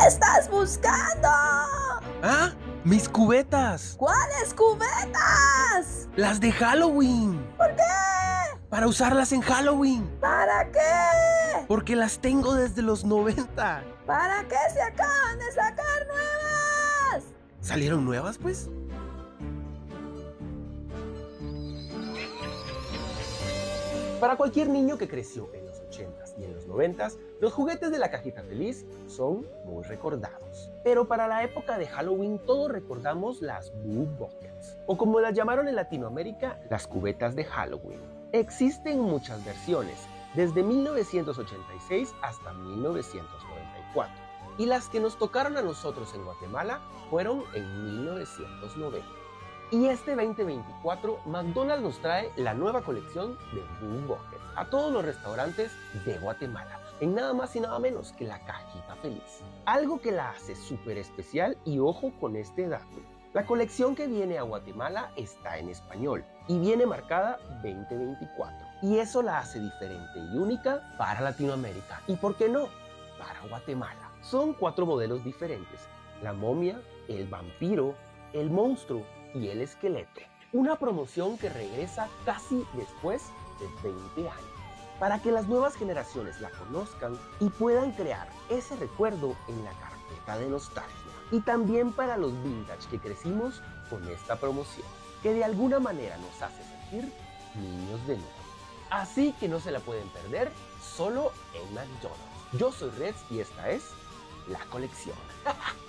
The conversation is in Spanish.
estás buscando? ¡Ah! ¡Mis cubetas! ¿Cuáles cubetas? ¡Las de Halloween! ¿Por qué? ¡Para usarlas en Halloween! ¿Para qué? Porque las tengo desde los 90. ¿Para qué se acaban de sacar nuevas? ¿Salieron nuevas, pues? Para cualquier niño que creció en los 80s y en los 90s, los juguetes de la cajita feliz son muy recordados. Pero para la época de Halloween todos recordamos las Boo Buckets, o como las llamaron en Latinoamérica, las cubetas de Halloween. Existen muchas versiones, desde 1986 hasta 1994, y las que nos tocaron a nosotros en Guatemala fueron en 1990. Y este 2024, McDonald's nos trae la nueva colección de Boo Buckets a todos los restaurantes de Guatemala, en nada más y nada menos que la cajita feliz. Algo que la hace súper especial, y ojo con este dato. La colección que viene a Guatemala está en español y viene marcada 2024. Y eso la hace diferente y única para Latinoamérica. ¿Y por qué no? Para Guatemala. Son 4 modelos diferentes: la momia, el vampiro, el monstruo y el esqueleto. Una promoción que regresa casi después de 20 años, para que las nuevas generaciones la conozcan y puedan crear ese recuerdo en la carpeta de nostalgia. Y también para los vintage que crecimos con esta promoción, que de alguna manera nos hace sentir niños de nuevo. Así que no se la pueden perder, solo en McDonald's. Yo soy Reds y esta es la colección.